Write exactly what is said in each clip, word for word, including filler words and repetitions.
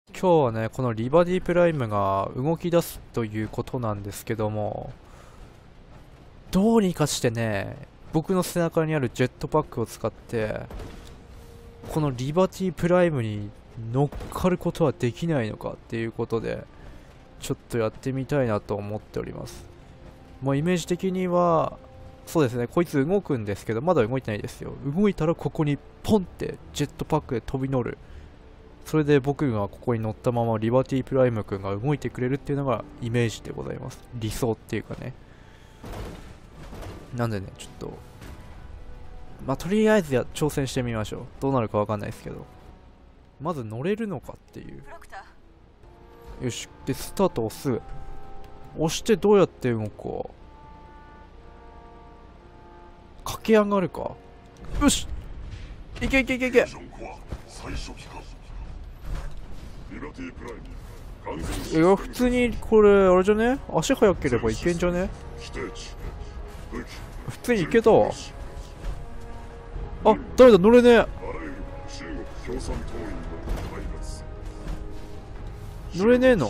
今日はね、このリバディプライムが動き出すということなんですけども、どうにかしてね、僕の背中にあるジェットパックを使って、このリバディプライムに乗っかることはできないのかっていうことで、ちょっとやってみたいなと思っております。もうイメージ的には、そうですね、こいつ動くんですけど、まだ動いてないですよ。動いたらここにポンってジェットパックで飛び乗る。それで僕がここに乗ったままリバティプライム君が動いてくれるっていうのがイメージでございます。理想っていうかね。なんでね、ちょっと、まあ、とりあえずや挑戦してみましょう。どうなるかわかんないですけど。まず乗れるのかっていう。よし。で、スタート押す。押してどうやって動くか。駆け上がるか。よしいけいけいけいけ。いや、普通にこれあれじゃね、足速ければいけんじゃね。普通にいけたわ。あ、誰だ、乗れねえ。乗れねえの。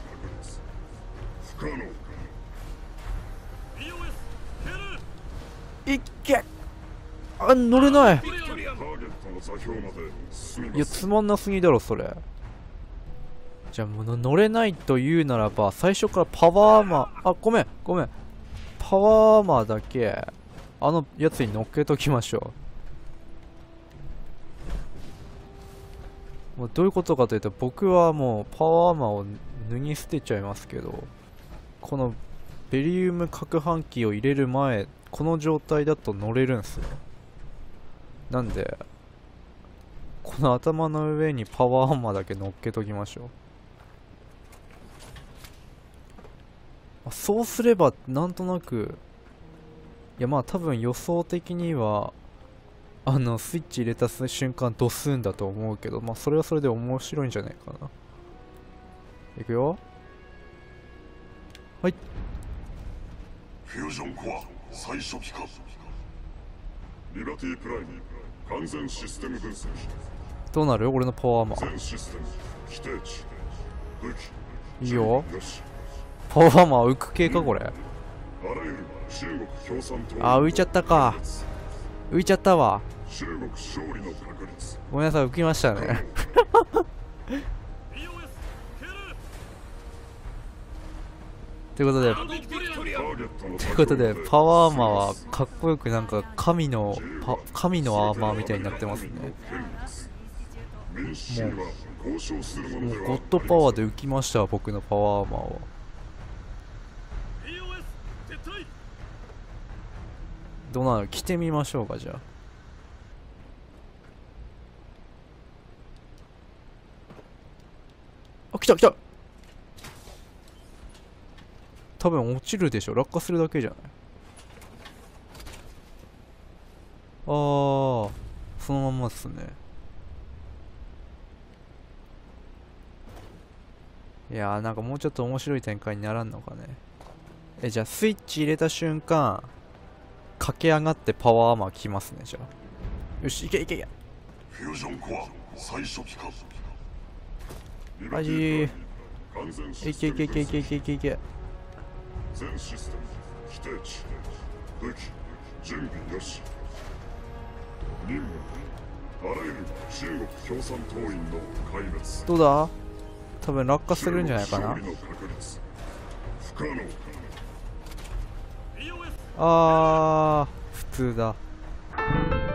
いっけ。あ、乗れない。いや、つまんなすぎだろそれ。じゃあもう乗れないというならば、最初からパワーアーマー、あ、ごめんごめん、パワーアーマーだけあのやつに乗っけときましょう。もうどういうことかというと、僕はもうパワーアーマーを脱ぎ捨てちゃいますけど、このベリウム攪拌機を入れる前、この状態だと乗れるんすよ。なんでこの頭の上にパワーアーマーだけ乗っけときましょう。そうすればなんとなく、いやまあ多分予想的にはあのスイッチ入れた瞬間ドスンだと思うけど、まあそれはそれで面白いんじゃないかな。いくよ。はい。 フュージョンコア最初期化。リバティプライム完全システム分析。 どうなる？俺のパワーアーマー。 全システム規定値武器。 いいよ。パワーアーマー浮く系かこれ。 あらゆる中国共産党。 あー、浮いちゃったか。浮いちゃったわ。 中国勝利の確率。 ごめんなさい、浮きましたね。ということで、ということで、パワーアーマーはかっこよくなんか神のパ神のアーマーみたいになってますね。もう、もうゴッドパワーで浮きましたわ、僕のパワーアーマーは。どうなる？着てみましょうか、じゃあ。あ、来た来た。多分落ちるでしょ。落下するだけじゃない。あー、そのまんまっすね。いやー、なんかもうちょっと面白い展開にならんのかね。え、じゃあスイッチ入れた瞬間駆け上がってパワーアーマー来ますね。じゃあよし、いけいけいけ。 フュージョンコア最初期化。 マジー。いけいけいけいけいけいけいけ。 全システム規定値武器準備よし。任務あらゆる中国共産党員の壊滅。 どうだ？多分落下するんじゃないかな。あー、普通だ。